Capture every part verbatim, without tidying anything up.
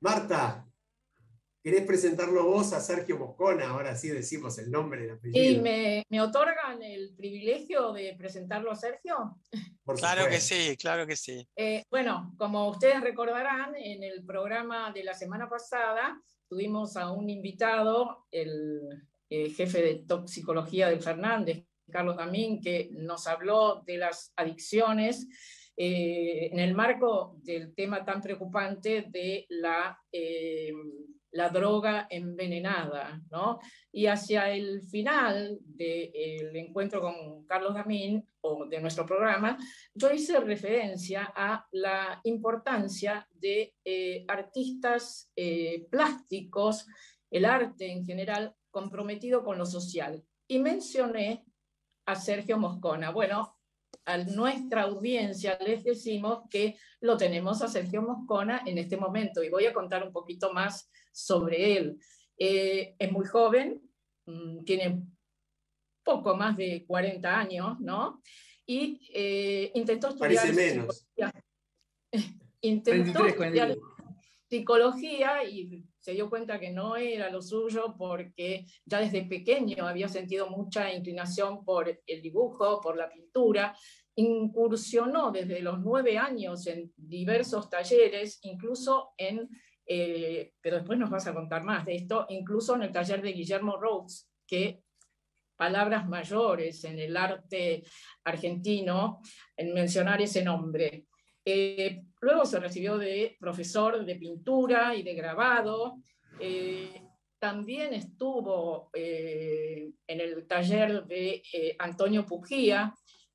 Marta, ¿querés presentarlo vos a Sergio Moscona? Ahora sí decimos el nombre y el ¿Y apellido. me, me otorgan el privilegio de presentarlo a Sergio? Por Claro que supuesto. sí, claro que sí. Eh, bueno, como ustedes recordarán, en el programa de la semana pasada tuvimos a un invitado, el eh, jefe de toxicología del Fernández, Carlos Damín, que nos habló de las adicciones eh, en el marco del tema tan preocupante de la, eh, la droga envenenada, ¿no? Y hacia el final del encuentro con Carlos Damín, o de nuestro programa, yo hice referencia a la importancia de eh, artistas eh, plásticos, el arte en general, comprometido con lo social. Y mencioné a Sergio Moscona. Bueno, a nuestra audiencia les decimos que lo tenemos a Sergio Moscona en este momento y voy a contar un poquito más sobre él. Eh, es muy joven, mmm, tiene poco más de cuarenta años, ¿no? Y eh, intentó estudiar Parece menos. psicología. Intentó veintitrés, estudiar cuarenta y tres. psicología y se dio cuenta que no era lo suyo porque ya desde pequeño había sentido mucha inclinación por el dibujo, por la pintura. Incursionó desde los nueve años en diversos talleres, incluso en, eh, pero después nos vas a contar más de esto, incluso en el taller de Guillermo Rhodes, que palabras mayores en el arte argentino en mencionar ese nombre. Eh, luego se recibió de profesor de pintura y de grabado. Eh, también estuvo eh, en el taller de eh, Antonio Pugía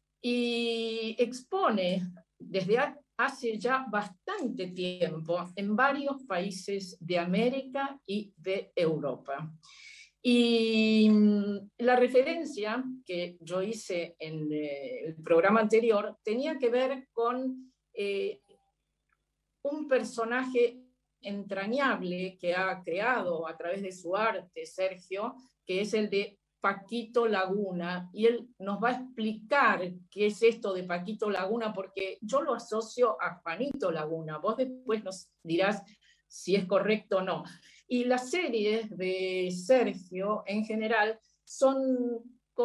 y expone desde hace ya bastante tiempo en varios países de América y de Europa. Y la referencia que yo hice en eh, el programa anterior tenía que ver con eh, un personaje entrañable que ha creado a través de su arte Sergio, que es el de Paquito Laguna, y él nos va a explicar qué es esto de Paquito Laguna, porque yo lo asocio a Juanito Laguna. Vos después nos dirás si es correcto o no. Y las series de Sergio, en general, son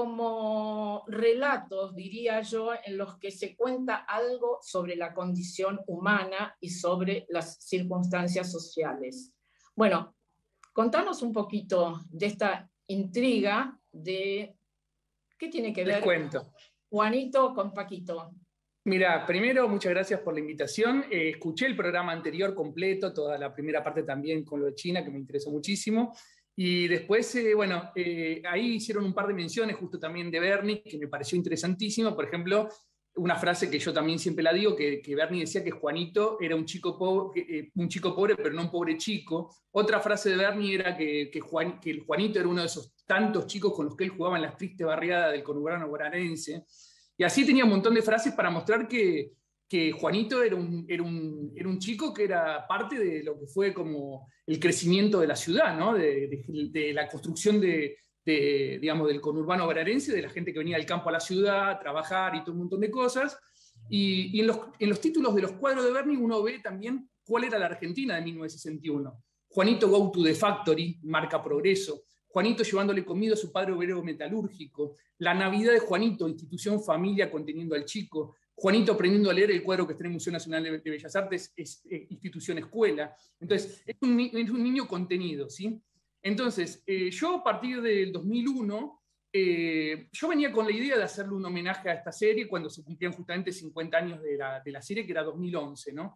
como relatos, diría yo, en los que se cuenta algo sobre la condición humana y sobre las circunstancias sociales. Bueno, contanos un poquito de esta intriga de qué tiene que Les ver cuento. Juanito con Paquito. Mira, primero, muchas gracias por la invitación. Eh, escuché el programa anterior completo, toda la primera parte también con lo de China, que me interesó muchísimo. Y después, eh, bueno, eh, ahí hicieron un par de menciones justo también de Bernie, que me pareció interesantísimo. Por ejemplo, una frase que yo también siempre la digo, que, que Bernie decía que Juanito era un chico, pobre, eh, un chico pobre, pero no un pobre chico. Otra frase de Bernie era que, que, Juan, que el Juanito era uno de esos tantos chicos con los que él jugaba en las tristes barriadas del conurbano bonaerense. Y así tenía un montón de frases para mostrar que, que Juanito era un, era, un, era un chico que era parte de lo que fue como el crecimiento de la ciudad, ¿no? de, de, de la construcción de, de, digamos, del conurbano bonaerense, de la gente que venía del campo a la ciudad a trabajar y todo un montón de cosas. Y, y en, los, en los títulos de los cuadros de Bernie uno ve también cuál era la Argentina de mil novecientos sesenta y uno. Juanito Go to the Factory, marca progreso. Juanito llevándole comida a su padre obrero metalúrgico, la Navidad de Juanito, institución familia conteniendo al chico, Juanito aprendiendo a leer el cuadro que está en el Museo Nacional de Bellas Artes, es, es institución escuela. Entonces, es un, es un niño contenido, ¿sí? Entonces, eh, yo a partir del dos mil uno, eh, yo venía con la idea de hacerle un homenaje a esta serie cuando se cumplían justamente cincuenta años de la, de la serie, que era dos mil once, ¿no?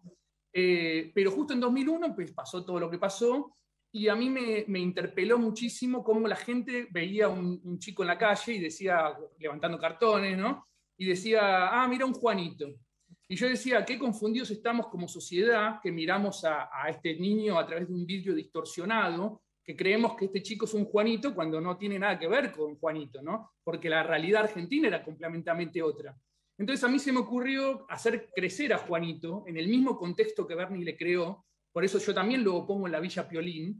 Eh, pero justo en dos mil uno pues, pasó todo lo que pasó, y a mí me, me interpeló muchísimo cómo la gente veía un, un chico en la calle y decía, levantando cartones, ¿no? Y decía, ah, mira un Juanito. Y yo decía, qué confundidos estamos como sociedad, que miramos a, a este niño a través de un vidrio distorsionado, que creemos que este chico es un Juanito cuando no tiene nada que ver con Juanito, ¿no? Porque la realidad argentina era completamente otra. Entonces a mí se me ocurrió hacer crecer a Juanito en el mismo contexto que Bernie le creó. Por eso yo también lo pongo en la Villa Piolín.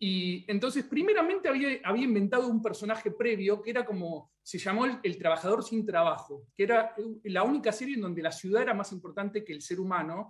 Y entonces, primeramente había, había inventado un personaje previo que era como, se llamó el, el Trabajador sin Trabajo, que era la única serie en donde la ciudad era más importante que el ser humano,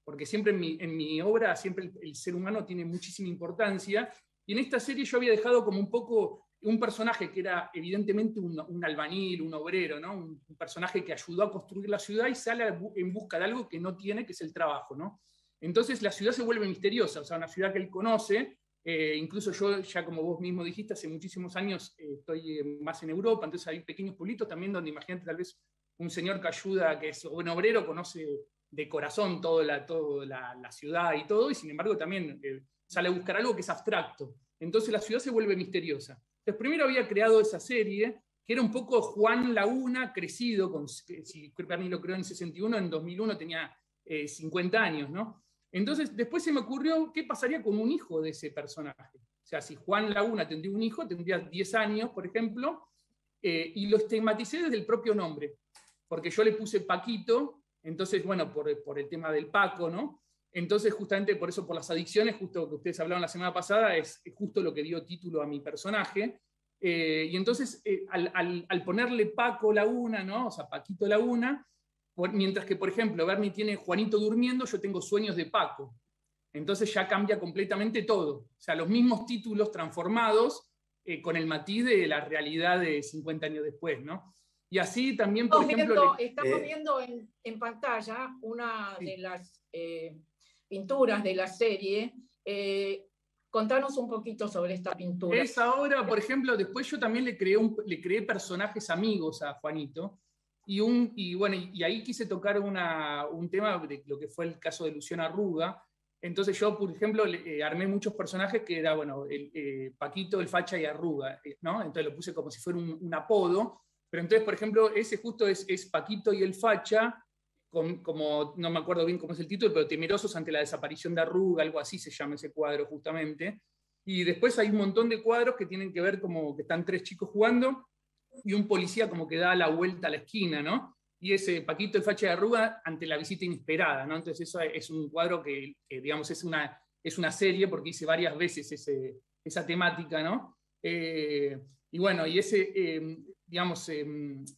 porque siempre en mi, en mi obra siempre el, el ser humano tiene muchísima importancia, y en esta serie yo había dejado como un poco un personaje que era evidentemente un, un albañil, un obrero, ¿no? un, un personaje que ayudó a construir la ciudad y sale en busca de algo que no tiene, que es el trabajo, ¿no? Entonces la ciudad se vuelve misteriosa, o sea, una ciudad que él conoce. Eh, incluso yo, ya como vos mismo dijiste, hace muchísimos años eh, estoy eh, más en Europa, entonces hay pequeños pueblitos también donde imagínate tal vez un señor que ayuda, que es un obrero, conoce de corazón toda la, toda la, la ciudad y todo, y sin embargo también eh, sale a buscar algo que es abstracto. Entonces la ciudad se vuelve misteriosa. Entonces primero había creado esa serie, que era un poco Juan Laguna crecido, con, si Berni lo creó en sesenta y uno, en dos mil uno tenía eh, cincuenta años, ¿no? Entonces, después se me ocurrió qué pasaría con un hijo de ese personaje. O sea, si Juan Laguna tendría un hijo, tendría diez años, por ejemplo, eh, y lo estigmaticé desde el propio nombre, porque yo le puse Paquito, entonces, bueno, por, por el tema del Paco, ¿no? Entonces, justamente por eso, por las adicciones, justo que ustedes hablaron la semana pasada, es, es justo lo que dio título a mi personaje. Eh, y entonces, eh, al, al, al ponerle Paco Laguna, ¿no? O sea, Paquito Laguna, por, mientras que, por ejemplo, Berni tiene Juanito durmiendo, yo tengo Sueños de Paco. Entonces ya cambia completamente todo. O sea, los mismos títulos transformados eh, con el matiz de la realidad de cincuenta años después, ¿no? Y así también, por estamos ejemplo... Viendo, le... estamos eh... viendo en, en pantalla una sí. de las eh, pinturas de la serie. Eh, contanos un poquito sobre esta pintura. Esa obra, por ejemplo, después yo también le creé, un, le creé personajes amigos a Juanito. Y, un, y, bueno, y, y ahí quise tocar una, un tema de lo que fue el caso de Luciano Arruga. Entonces yo, por ejemplo, le, eh, armé muchos personajes que era, bueno, el, eh, Paquito, el Facha y Arruga, ¿no? Entonces lo puse como si fuera un, un apodo. Pero entonces, por ejemplo, ese justo es, es Paquito y el Facha, con, como, no me acuerdo bien cómo es el título, pero temerosos ante la desaparición de Arruga, algo así se llama ese cuadro justamente. Y después hay un montón de cuadros que tienen que ver como que están tres chicos jugando, y un policía como que da la vuelta a la esquina, ¿no? Y ese Paquito el Facha de Arruga ante la visita inesperada, ¿no? Entonces eso es un cuadro que, que digamos, es una, es una serie porque hice varias veces ese, esa temática, ¿no? Eh, y bueno, y ese, eh, digamos, eh,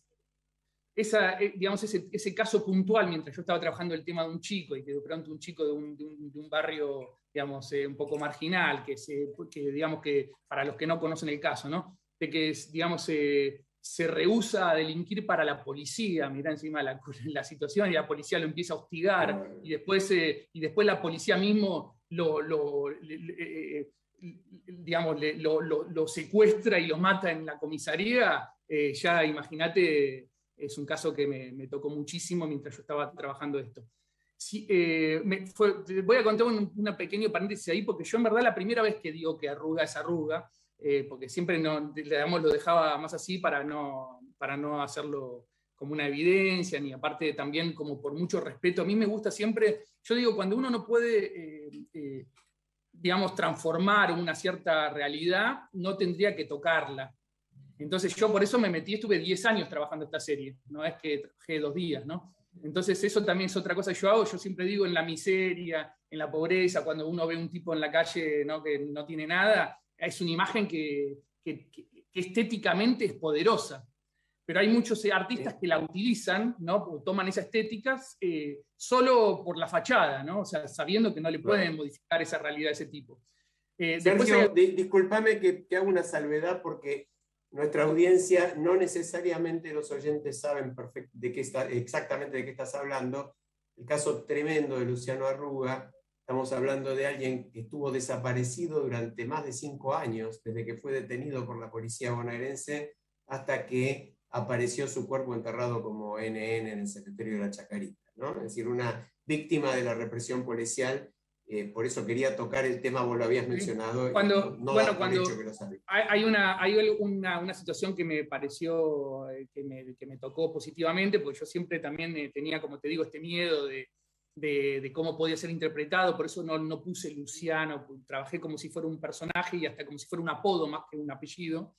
esa, eh, digamos ese, ese caso puntual, mientras yo estaba trabajando el tema de un chico, y que de pronto un chico de un, de un, de un barrio, digamos, eh, un poco marginal, que, se, que, digamos, que para los que no conocen el caso, ¿no? De que, digamos, eh, se rehúsa a delinquir para la policía, mirá encima la, la situación, y la policía lo empieza a hostigar, y después, eh, y después la policía mismo lo, lo, eh, digamos, lo, lo, lo secuestra y lo mata en la comisaría. Eh, ya imagínate, es un caso que me, me tocó muchísimo mientras yo estaba trabajando esto. Sí, eh, me fue, voy a contar un, una pequeño paréntesis ahí, porque yo en verdad la primera vez que digo que Arruga es Arruga, Eh, porque siempre no, digamos, lo dejaba más así para no, para no hacerlo como una evidencia, ni aparte también como por mucho respeto. A mí me gusta siempre, yo digo, cuando uno no puede, eh, eh, digamos, transformar una cierta realidad, no tendría que tocarla. Entonces yo por eso me metí, estuve diez años trabajando esta serie, no es que trabajé dos días, ¿no? Entonces eso también es otra cosa que yo hago, yo siempre digo en la miseria, en la pobreza, cuando uno ve un tipo en la calle, ¿no?, que no tiene nada, es una imagen que, que, que, que estéticamente es poderosa, pero hay muchos artistas que la utilizan, ¿no?, toman esa estética eh, solo por la fachada, ¿no? O sea, sabiendo que no le pueden modificar esa realidad de ese tipo. Eh, Sergio, hay... di discúlpame que, que hago una salvedad porque nuestra audiencia, no necesariamente los oyentes saben de qué está, exactamente de qué estás hablando. El caso tremendo de Luciano Arruga, estamos hablando de alguien que estuvo desaparecido durante más de cinco años, desde que fue detenido por la policía bonaerense hasta que apareció su cuerpo enterrado como N N en el cementerio de la Chacarita, ¿no? Es decir, una víctima de la represión policial. Eh, por eso quería tocar el tema, vos lo habías mencionado. Cuando, y no bueno, dar por cuando hecho que lo sabés. hay, una, hay una, una situación que me pareció, que me, que me tocó positivamente, porque yo siempre también tenía, como te digo, este miedo de, de, de cómo podía ser interpretado, por eso no, no puse Luciano, trabajé como si fuera un personaje y hasta como si fuera un apodo más que un apellido.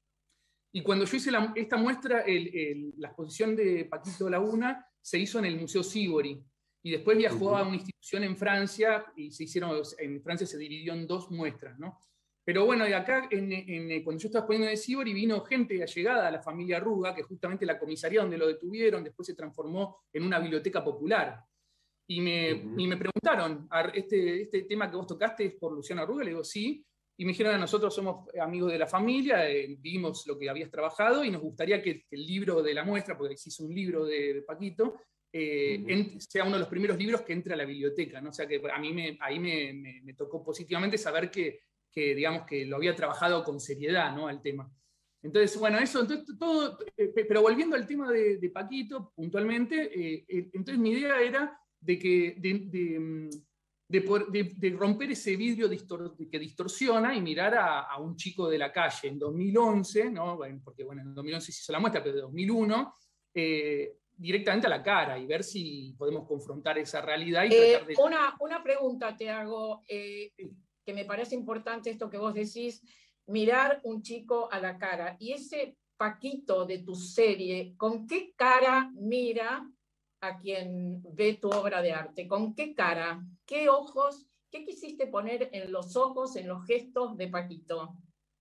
Y cuando yo hice la, esta muestra, el, el, la exposición de Paquito Laguna se hizo en el Museo Sívori. Y después viajó a una institución en Francia y se hicieron, en Francia se dividió en dos muestras, ¿no? Pero bueno, y acá, en, en, cuando yo estaba exponiendo en el Sívori, vino gente allegada a la familia Arruga, que justamente la comisaría donde lo detuvieron, después se transformó en una biblioteca popular. Y me, uh-huh. y me preguntaron, ¿este, ¿este tema que vos tocaste es por Luciano Arruga? Le digo, sí. Y me dijeron, nosotros somos amigos de la familia, eh, vimos lo que habías trabajado y nos gustaría que, que el libro de la muestra, porque se hizo un libro de, de Paquito, eh, uh-huh. en, sea uno de los primeros libros que entre a la biblioteca, ¿no? O sea que a mí me, ahí me, me, me tocó positivamente saber que, que, digamos, que lo había trabajado con seriedad, ¿no? Al tema. Entonces, bueno, eso, entonces, todo, eh, pero volviendo al tema de, de Paquito, puntualmente, eh, eh, entonces mi idea era de que... De, de, De, poder, de, de romper ese vidrio distor, que distorsiona y mirar a, a un chico de la calle en dos mil once, ¿no? Bueno, porque bueno, en dos mil once se hizo la muestra, pero en dos mil uno, eh, directamente a la cara y ver si podemos confrontar esa realidad. Y eh, tratar de... una, una pregunta te hago, eh, que me parece importante esto que vos decís, mirar un chico a la cara. Y ese Paquito de tu serie, ¿con qué cara mira a quien ve tu obra de arte? ¿Con qué cara? ¿Qué ojos? ¿Qué quisiste poner en los ojos, en los gestos de Paquito?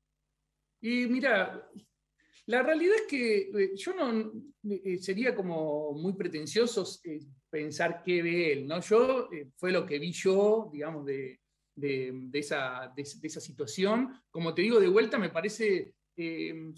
Y mira, la realidad es que yo no eh, sería como muy pretencioso eh, pensar qué ve él, ¿no? Yo, eh, fue lo que vi yo, digamos, de, de, de, esa, de, de esa situación. Como te digo, de vuelta me parece, eh,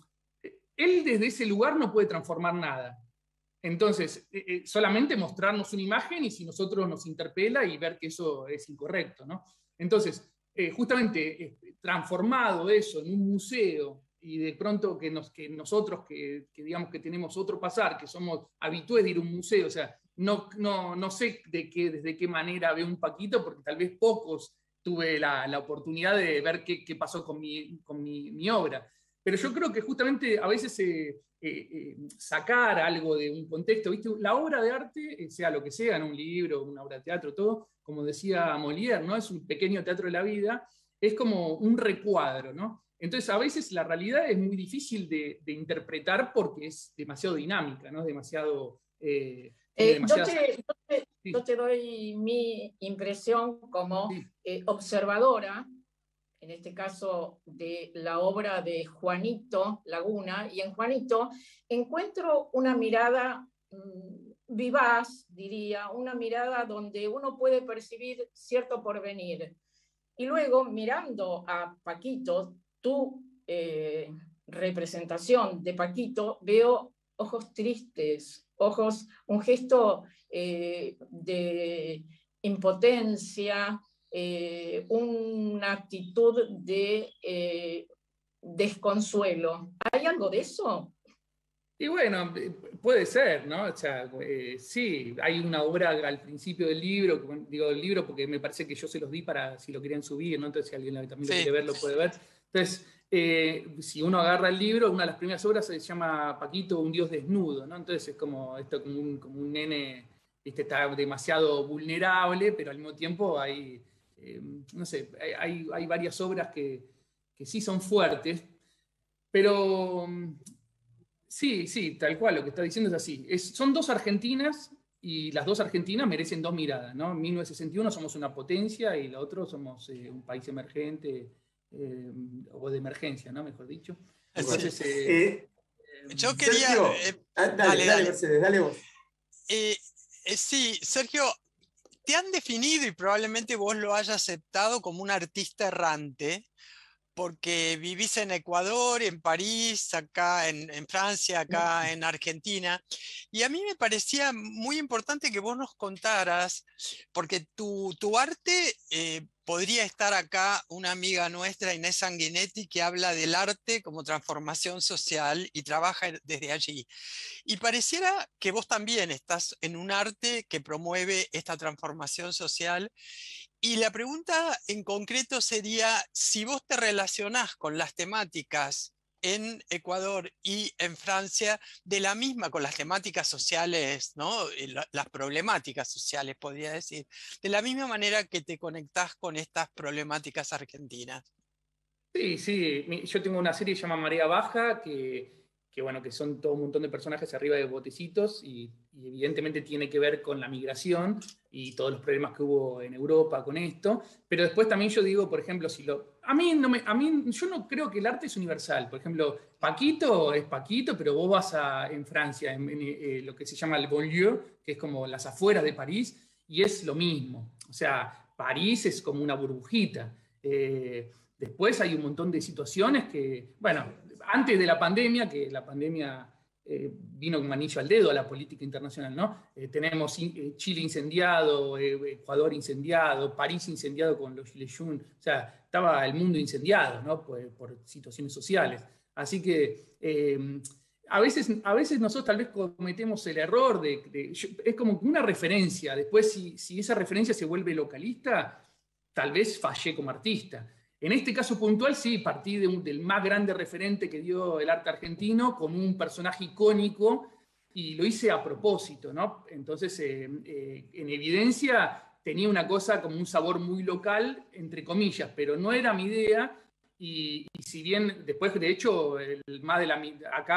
él desde ese lugar no puede transformar nada. Entonces, eh, solamente mostrarnos una imagen y si nosotros nos interpela y ver que eso es incorrecto, ¿no? Entonces, eh, justamente eh, transformado eso en un museo y de pronto que, nos, que nosotros que, que digamos que tenemos otro pasar, que somos habitués de ir a un museo, o sea, no, no, no sé de qué, desde qué manera veo un Paquito, porque tal vez pocos tuve la, la oportunidad de ver qué, qué pasó con, mi, con mi, mi obra. Pero yo creo que justamente a veces eh, eh, eh, sacar algo de un contexto, ¿viste? La obra de arte, eh, sea lo que sea, en un libro, una obra de teatro, todo, como decía Molière, ¿no? Es un pequeño teatro de la vida, es como un recuadro, ¿no? Entonces a veces la realidad es muy difícil de, de interpretar porque es demasiado dinámica, ¿no? Es demasiado... Eh, eh, demasiadas... yo, te, yo, te, sí. yo te doy mi impresión como sí. eh, observadora, en este caso de la obra de Juanito Laguna, y en Juanito encuentro una mirada mmm, vivaz, diría, una mirada donde uno puede percibir cierto porvenir. Y luego, mirando a Paquito, tu eh, representación de Paquito, veo ojos tristes, ojos, un gesto eh, de impotencia, Eh, una actitud de eh, desconsuelo. ¿Hay algo de eso? Y bueno, puede ser, ¿no? O sea, eh, sí, hay una obra al principio del libro, digo del libro porque me parece que yo se los di para si lo querían subir, ¿no? Entonces si alguien también sí. lo quiere ver, lo puede ver. Entonces, eh, si uno agarra el libro, una de las primeras obras se llama Paquito, un dios desnudo, ¿no? Entonces es como, esto, como, un, como un nene, ¿viste? Está demasiado vulnerable, pero al mismo tiempo hay... Eh, no sé, hay, hay varias obras que, que sí son fuertes, pero sí, sí, tal cual, lo que está diciendo es así. Es, son dos Argentinas y las dos Argentinas merecen dos miradas, ¿no? En mil novecientos sesenta y uno somos una potencia y la otra somos eh, un país emergente, eh, o de emergencia, ¿no? Mejor dicho. Entonces, sí. eh, eh, yo quería... Sergio, eh, ah, dale, dale, dale, Mercedes, dale vos. Eh, eh, sí, Sergio... Te han definido, y probablemente vos lo hayas aceptado, como un artista errante, porque vivís en Ecuador, en París, acá en, en Francia, acá en Argentina. Y a mí me parecía muy importante que vos nos contaras, porque tu, tu arte, eh, podría estar acá una amiga nuestra, Inés Sanguinetti, que habla del arte como transformación social y trabaja desde allí. Y pareciera que vos también estás en un arte que promueve esta transformación social. Y la pregunta en concreto sería, si vos te relacionás con las temáticas en Ecuador y en Francia de la misma, con las temáticas sociales, ¿no? Las problemáticas sociales, podría decir, de la misma manera que te conectás con estas problemáticas argentinas. Sí, sí, yo tengo una serie que se llama Marea Baja, que... que bueno, que son todo un montón de personajes arriba de botecitos y, y evidentemente tiene que ver con la migración y todos los problemas que hubo en Europa con esto, pero después también yo digo, por ejemplo, si lo, a mí, no me, a mí yo no creo que el arte es universal. Por ejemplo, Paquito es Paquito, pero vos vas a, en Francia, en, en, en lo que se llama el banlieue, que es como las afueras de París, y es lo mismo. O sea, París es como una burbujita. Eh, después hay un montón de situaciones que, bueno, antes de la pandemia, que la pandemia eh, vino con anillo al dedo a la política internacional, ¿no? Eh, tenemos eh, Chile incendiado, eh, Ecuador incendiado, París incendiado con los Gilets jaunes, o sea, estaba el mundo incendiado, ¿no? Por, por situaciones sociales. Así que eh, a, veces, a veces nosotros tal vez cometemos el error de, de es como una referencia, después si, si esa referencia se vuelve localista, tal vez fallé como artista. En este caso puntual, sí, partí de un, del más grande referente que dio el arte argentino, con un personaje icónico, y lo hice a propósito, ¿no? Entonces, eh, eh, en evidencia, tenía una cosa como un sabor muy local, entre comillas, pero no era mi idea, y, y si bien después, de hecho, el, más de la,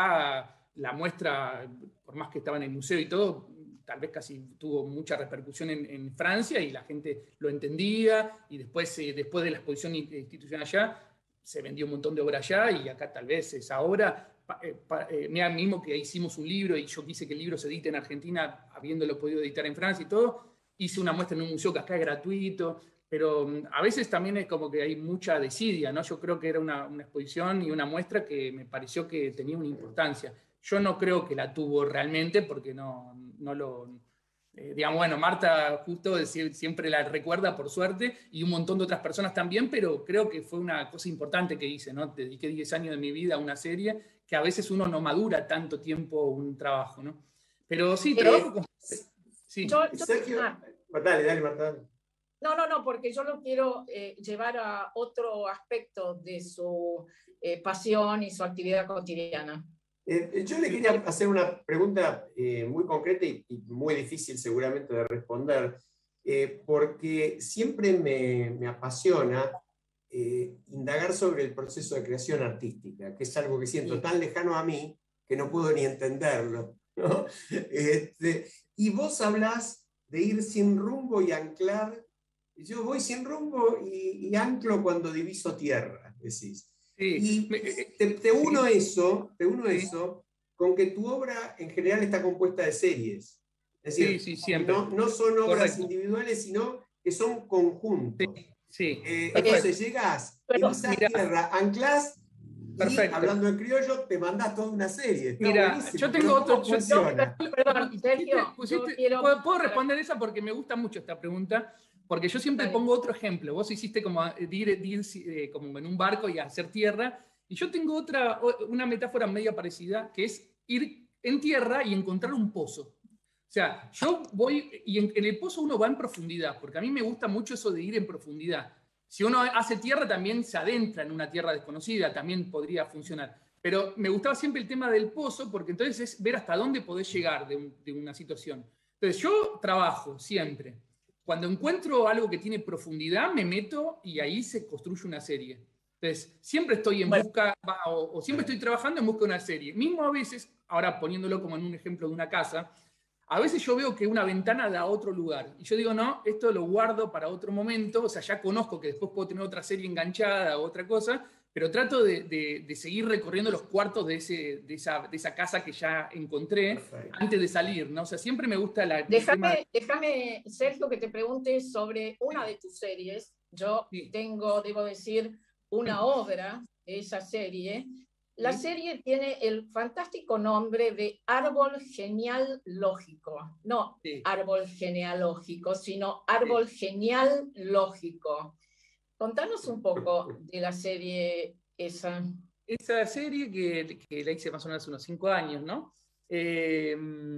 acá la muestra, por más que estaba en el museo y todo, tal vez casi tuvo mucha repercusión en, en Francia y la gente lo entendía, y después, eh, después de la exposición institucional allá, se vendió un montón de obra allá, y acá tal vez esa obra, eh, eh, mira mismo que hicimos un libro y yo quise que el libro se edite en Argentina, habiéndolo podido editar en Francia y todo, hice una muestra en un museo que acá es gratuito, pero um, a veces también es como que hay mucha desidia, ¿no? Yo creo que era una, una exposición y una muestra que me pareció que tenía una importancia. Yo no creo que la tuvo realmente porque no, no lo... Eh, digamos, bueno, Marta justo decir, siempre la recuerda por suerte y un montón de otras personas también, pero creo que fue una cosa importante que hice, ¿no? Dediqué diez años de mi vida a una serie que a veces uno no madura tanto tiempo un trabajo, ¿no? Pero sí, trabajo con... Sí. Yo, yo, Sergio, ah, dale, dale, Marta. No, no, no, porque yo lo quiero eh, llevar a otro aspecto de su eh, pasión y su actividad cotidiana. Eh, yo le quería hacer una pregunta eh, muy concreta y, y muy difícil seguramente de responder, eh, porque siempre me, me apasiona eh, indagar sobre el proceso de creación artística, que es algo que siento tan lejano a mí que no puedo ni entenderlo, ¿no? Este, y vos hablás de ir sin rumbo y anclar. Yo voy sin rumbo y, y anclo cuando diviso tierra, decís. Sí. Y te, te uno, sí. eso, te uno sí. eso con que tu obra en general está compuesta de series. Es decir, sí, sí, no, no son obras Correcto. individuales, sino que son conjuntos. Sí, sí. Eh, entonces llegás, divisás tierra, anclás, y hablando en criollo, te mandás toda una serie. Está Mira, buenísimo, yo tengo otro... Yo, perdón, Sergio, pusiste, quiero... ¿Puedo, puedo responder esa? Porque me gusta mucho esta pregunta. Porque yo siempre Dale. pongo otro ejemplo. Vos hiciste como ir, ir eh, como en un barco y hacer tierra. Y yo tengo otra, una metáfora media parecida, que es ir en tierra y encontrar un pozo. O sea, yo voy, y en, en el pozo uno va en profundidad, porque a mí me gusta mucho eso de ir en profundidad. Si uno hace tierra, también se adentra en una tierra desconocida, también podría funcionar. Pero me gustaba siempre el tema del pozo, porque entonces es ver hasta dónde podés llegar de, un, de una situación. Entonces yo trabajo siempre. Cuando encuentro algo que tiene profundidad, me meto y ahí se construye una serie. Entonces, siempre estoy en busca, o, o siempre estoy trabajando en busca de una serie. Mismo a veces, ahora poniéndolo como en un ejemplo de una casa, a veces yo veo que una ventana da a otro lugar. Y yo digo, no, esto lo guardo para otro momento. O sea, ya conozco que después puedo tener otra serie enganchada o otra cosa, pero trato de, de, de seguir recorriendo los cuartos de, ese, de, esa, de esa casa que ya encontré Perfecto. antes de salir, ¿no? O sea, siempre me gusta la... Déjame, déjame, Sergio, que te pregunte sobre una de tus series. Yo sí. tengo, debo decir, una obra de esa serie. La sí. serie tiene el fantástico nombre de Árbol Genealógico. No sí. árbol genealógico, sino Árbol sí. Genial Lógico. Contanos un poco de la serie esa. Esa serie que, que la hice más o menos hace unos cinco años, ¿no? Eh,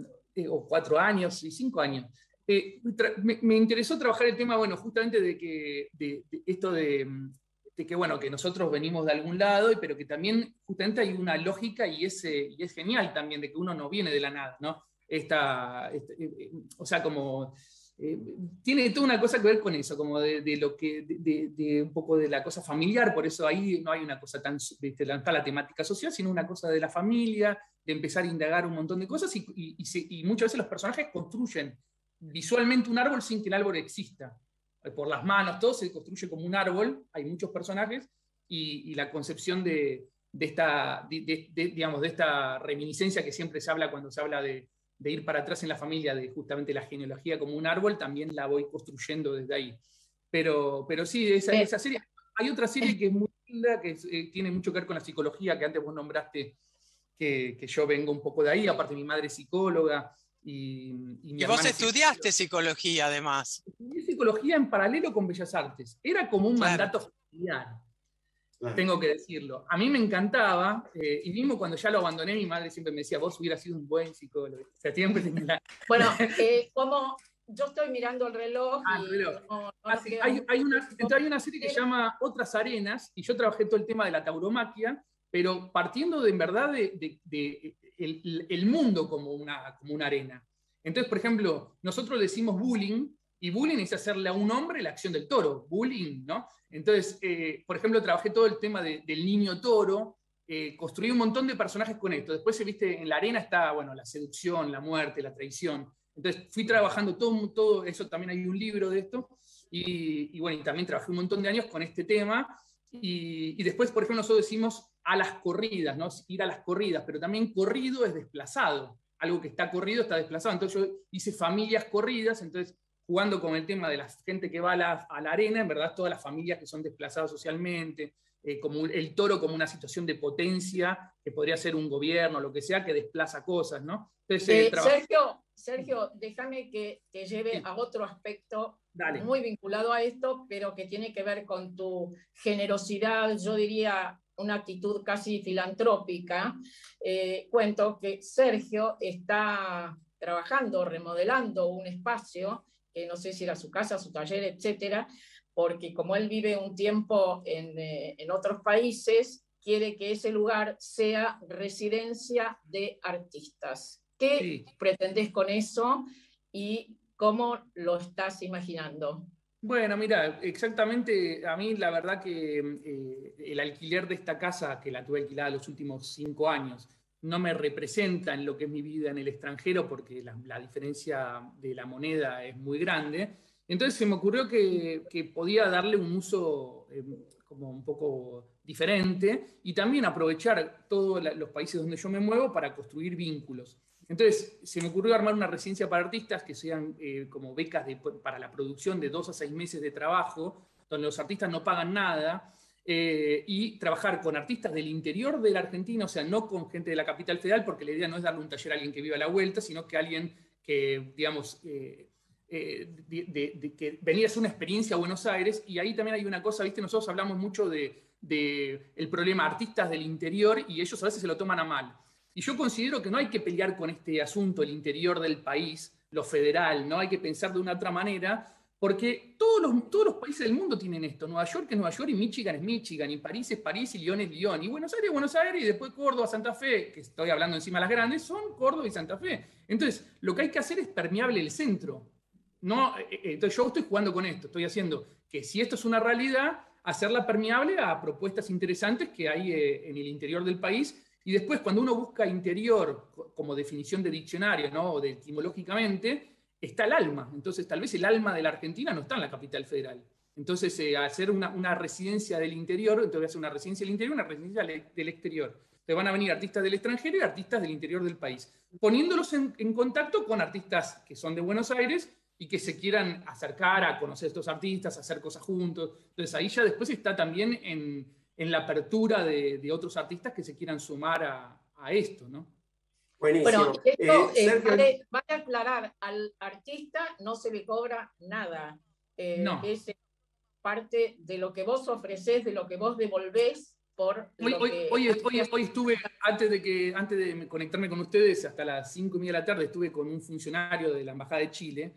o cuatro años y cinco años. Eh, me, me interesó trabajar el tema, bueno, justamente de que de, de esto de, de que, bueno, que nosotros venimos de algún lado, pero que también justamente hay una lógica y es, y es genial también de que uno no viene de la nada, ¿no? Esta, esta, o sea, como... Eh, tiene toda una cosa que ver con eso, como de, de lo que, de, de, de un poco de la cosa familiar, por eso ahí no hay una cosa tan, de, de la, la temática social, sino una cosa de la familia, de empezar a indagar un montón de cosas, y, y, y, se, y muchas veces los personajes construyen visualmente un árbol sin que el árbol exista. Por las manos, todo se construye como un árbol, hay muchos personajes, y, y la concepción de, de, esta, de, de, de, digamos, de esta reminiscencia que siempre se habla cuando se habla de de ir para atrás en la familia, de justamente la genealogía como un árbol, también la voy construyendo desde ahí. Pero, pero sí, esa, esa serie. Hay otra serie que es muy linda, que eh, tiene mucho que ver con la psicología, que antes vos nombraste, que, que yo vengo un poco de ahí, aparte mi madre es psicóloga. Y, y, mi y vos hermana estudiaste psicología, además. Estudié psicología en paralelo con Bellas Artes. Era como un claro. mandato familiar, claro. tengo que decirlo. A mí me encantaba, eh, y mismo cuando ya lo abandoné, mi madre siempre me decía, vos hubieras sido un buen psicólogo. O sea, siempre tenía... Bueno, eh, como yo estoy mirando el reloj ah, y reloj. No, no ah, sí, hay, hay, una, entonces hay una serie que se llama Otras Arenas, y yo trabajé todo el tema de la tauromaquia, pero partiendo de, en verdad de, de, de el, el mundo como una, como una arena. Entonces, por ejemplo, nosotros decimos bullying, y bullying es hacerle a un hombre la acción del toro, bullying, ¿no? Entonces, eh, por ejemplo, trabajé todo el tema de, del niño toro, eh, construí un montón de personajes con esto. Después, viste, en la arena está, bueno, la seducción, la muerte, la traición. Entonces, fui trabajando todo, todo eso, también hay un libro de esto, y, y bueno, y también trabajé un montón de años con este tema, y, y después, por ejemplo, nosotros decimos a las corridas, ¿no? Ir a las corridas, pero también corrido es desplazado. Algo que está corrido está desplazado. Entonces yo hice familias corridas, entonces jugando con el tema de la gente que va a la, a la arena, en verdad todas las familias que son desplazadas socialmente, eh, como el toro como una situación de potencia, que podría ser un gobierno, lo que sea, que desplaza cosas, ¿no? Entonces, eh, eh, Sergio, Sergio, déjame que te lleve sí. a otro aspecto Dale. muy vinculado a esto, pero que tiene que ver con tu generosidad, yo diría una actitud casi filantrópica. Eh, cuento que Sergio está trabajando, remodelando un espacio, que no sé si era su casa, su taller, etcétera, porque como él vive un tiempo en, eh, en otros países, quiere que ese lugar sea residencia de artistas. ¿Qué sí. pretendés con eso y cómo lo estás imaginando? Bueno, mira, exactamente, a mí la verdad que eh, el alquiler de esta casa, que la tuve alquilada los últimos cinco años, no me representa en lo que es mi vida en el extranjero, porque la, la diferencia de la moneda es muy grande. Entonces se me ocurrió que, que podía darle un uso eh, como un poco diferente y también aprovechar todos los países donde yo me muevo para construir vínculos. Entonces, se me ocurrió armar una residencia para artistas que sean eh, como becas de, para la producción de dos a seis meses de trabajo, donde los artistas no pagan nada, eh, y trabajar con artistas del interior de la Argentina, o sea, no con gente de la capital federal, porque la idea no es darle un taller a alguien que viva a la vuelta, sino que alguien que, digamos, eh, eh, de, de, de, que venía a hacer una experiencia a Buenos Aires, y ahí también hay una cosa, ¿viste? Nosotros hablamos mucho de, de el problema artistas del interior, y ellos a veces se lo toman a mal. Y yo considero que no hay que pelear con este asunto, el interior del país, lo federal, no hay que pensar de una otra manera, porque todos los, todos los países del mundo tienen esto. Nueva York es Nueva York y Michigan es Michigan, y París es París y Lyon es Lyon, y Buenos Aires es Buenos Aires, y después Córdoba, Santa Fe, que estoy hablando encima de las grandes, son Córdoba y Santa Fe. Entonces, lo que hay que hacer es permeable el centro. No, entonces yo estoy jugando con esto, estoy haciendo que si esto es una realidad, hacerla permeable a propuestas interesantes que hay en el interior del país. Y después, cuando uno busca interior como definición de diccionario, ¿no? O de etimológicamente, está el alma. Entonces, tal vez el alma de la Argentina no está en la capital federal. Entonces, eh, hacer una, una residencia del interior, entonces voy a hacer una residencia del interior y una residencia del exterior. Entonces van a venir artistas del extranjero y artistas del interior del país, poniéndolos en, en contacto con artistas que son de Buenos Aires y que se quieran acercar a conocer a estos artistas, a hacer cosas juntos. Entonces, ahí ya después está también en... en la apertura de, de otros artistas que se quieran sumar a, a esto, ¿no? Buenísimo. Bueno, esto eh, eh, vale, vale aclarar, al artista no se le cobra nada. Eh, no. Es parte de lo que vos ofrecés, de lo que vos devolvés por hoy, lo hoy, que... Hoy, hoy, hoy estuve, antes de, que, antes de conectarme con ustedes, hasta las cinco y media de la tarde, estuve con un funcionario de la Embajada de Chile,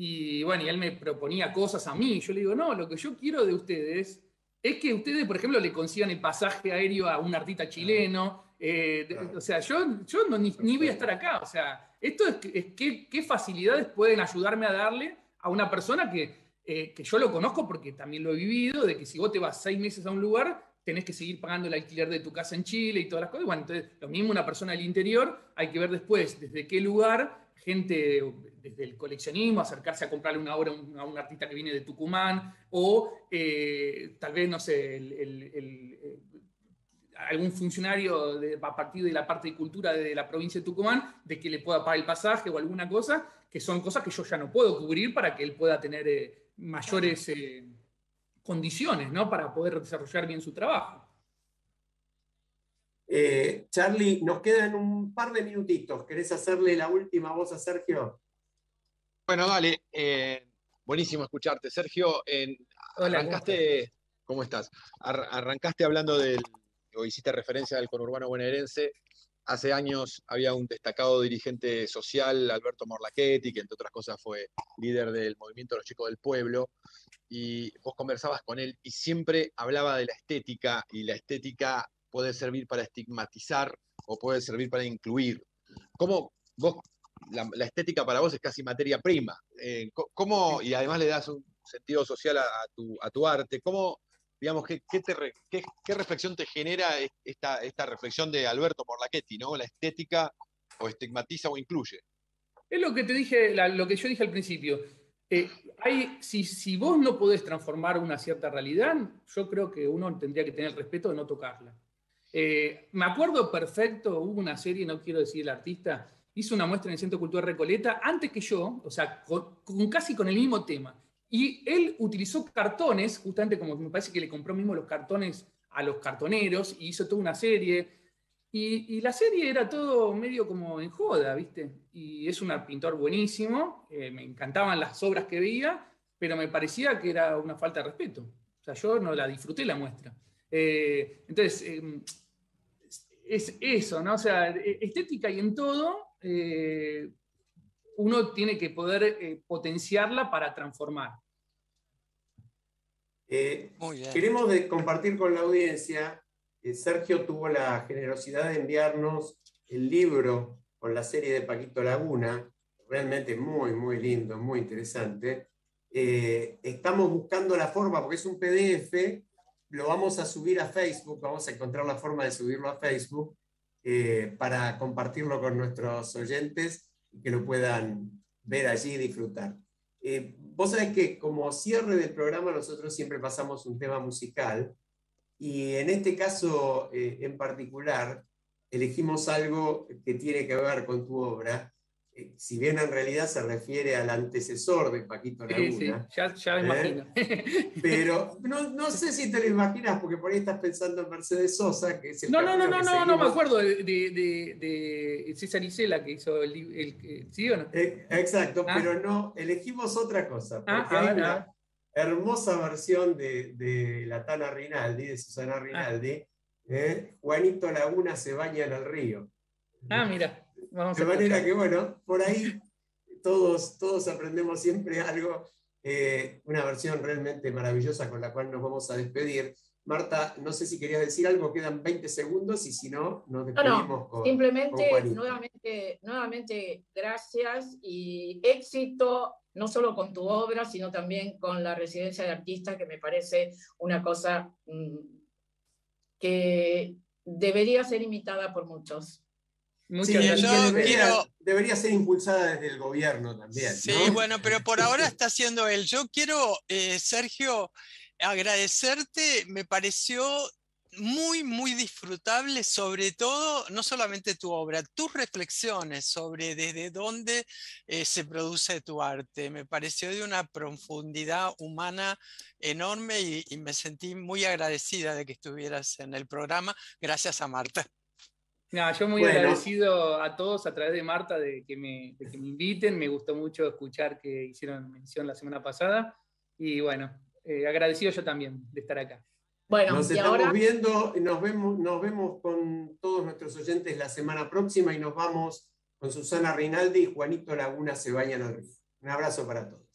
y bueno, y él me proponía cosas a mí. Yo le digo, no, lo que yo quiero de ustedes es que ustedes, por ejemplo, le consigan el pasaje aéreo a un artista chileno. Eh, de, o sea, yo, yo no, ni, ni voy a estar acá. O sea, esto es, es que, qué facilidades pueden ayudarme a darle a una persona que, eh, que yo lo conozco porque también lo he vivido, de que si vos te vas seis meses a un lugar, tenés que seguir pagando el alquiler de tu casa en Chile y todas las cosas. Bueno, entonces, lo mismo una persona del interior, hay que ver después desde qué lugar, gente desde el coleccionismo, acercarse a comprarle una obra a un, a un artista que viene de Tucumán, o eh, tal vez, no sé, el, el, el, algún funcionario de, a partir de la parte de cultura de la provincia de Tucumán, de que le pueda pagar el pasaje o alguna cosa, que son cosas que yo ya no puedo cubrir para que él pueda tener eh, mayores eh, condiciones, ¿no? Para poder desarrollar bien su trabajo. Eh, Charlie, nos quedan un par de minutitos. ¿Querés hacerle la última voz a Sergio? Bueno, dale. Eh, buenísimo escucharte. Sergio, en, Hola, arrancaste, ¿cómo estás? Ar, arrancaste hablando del, o hiciste referencia al conurbano bonaerense. Hace años había un destacado dirigente social, Alberto Morlachetti, que entre otras cosas fue líder del movimiento de los chicos del pueblo, y vos conversabas con él y siempre hablaba de la estética, y la estética puede servir para estigmatizar o puede servir para incluir. ¿Cómo vos, la, la estética para vos es casi materia prima? Eh, ¿cómo, y además le das un sentido social a, a, tu, a tu arte? ¿Cómo, digamos, qué, qué, te, qué, qué reflexión te genera esta, esta reflexión de Alberto Morlachetti, ¿no? ¿La estética o estigmatiza o incluye? Es lo que te dije, la, lo que yo dije al principio. Eh, hay, si, si vos no podés transformar una cierta realidad, yo creo que uno tendría que tener el respeto de no tocarla. Eh, me acuerdo perfecto, hubo una serie, no quiero decir el artista, hizo una muestra en el Centro Cultural Recoleta antes que yo, o sea, con, con casi con el mismo tema. Y él utilizó cartones, justamente como me parece que le compró mismo los cartones a los cartoneros, y hizo toda una serie. Y, y la serie era todo medio como en joda, ¿viste? Y es un pintor buenísimo, eh, me encantaban las obras que veía, pero me parecía que era una falta de respeto. O sea, yo no la disfruté la muestra. Eh, entonces, eh, es eso, ¿no? O sea, estética y en todo, eh, uno tiene que poder eh, potenciarla para transformar. Eh, queremos de compartir con la audiencia, eh, Sergio tuvo la generosidad de enviarnos el libro con la serie de Paquito Laguna, realmente muy, muy lindo, muy interesante. Eh, estamos buscando la forma, porque es un P D F, lo vamos a subir a Facebook, vamos a encontrar la forma de subirlo a Facebook eh, para compartirlo con nuestros oyentes y que lo puedan ver allí y disfrutar. Eh, vos sabés que como cierre del programa nosotros siempre pasamos un tema musical y en este caso eh, en particular elegimos algo que tiene que ver con tu obra, eh, si bien en realidad se refiere al antecesor de Paquito Laguna. Sí, sí, ya, ya me ¿eh? imagino. Pero no, no sé si te lo imaginas, porque por ahí estás pensando en Mercedes Sosa, que es el No, no, no, no, no, seguimos. no me acuerdo de, de, de, de César Isela que hizo el, el, el ¿sí o no? Eh, exacto, ¿Ah? pero no, elegimos otra cosa, porque ah, hay ver, una hermosa versión de, de la Tana Rinaldi, de Susana Rinaldi, ah. ¿eh? Juanito Laguna se baña en el río. Ah, mira. Vamos de manera escuchar. Que, bueno, por ahí todos, todos aprendemos siempre algo, eh, una versión realmente maravillosa con la cual nos vamos a despedir. Marta, no sé si querías decir algo, quedan veinte segundos y si no, nos despedimos no, no. con simplemente, con nuevamente, nuevamente, gracias y éxito, no solo con tu obra, sino también con la residencia de artistas, que me parece una cosa mmm, que debería ser imitada por muchos. Muchas sí, gracias. Yo debería, quiero... debería ser impulsada desde el gobierno también. Sí, ¿no? bueno, pero por ahora está haciendo él. Yo quiero, eh, Sergio, agradecerte. Me pareció muy, muy disfrutable, sobre todo, no solamente tu obra, tus reflexiones sobre desde dónde eh, se produce tu arte. Me pareció de una profundidad humana enorme y, y me sentí muy agradecida de que estuvieras en el programa. Gracias a Marta. No, yo muy bueno. agradecido a todos a través de Marta de que, me, de que me inviten. Me gustó mucho escuchar que hicieron mención la semana pasada. Y bueno, eh, agradecido yo también de estar acá. Bueno, nos estamos ahora... viendo, nos vemos, nos vemos con todos nuestros oyentes la semana próxima y nos vamos con Susana Rinaldi y Juanito Laguna se baña en el río. Un abrazo para todos.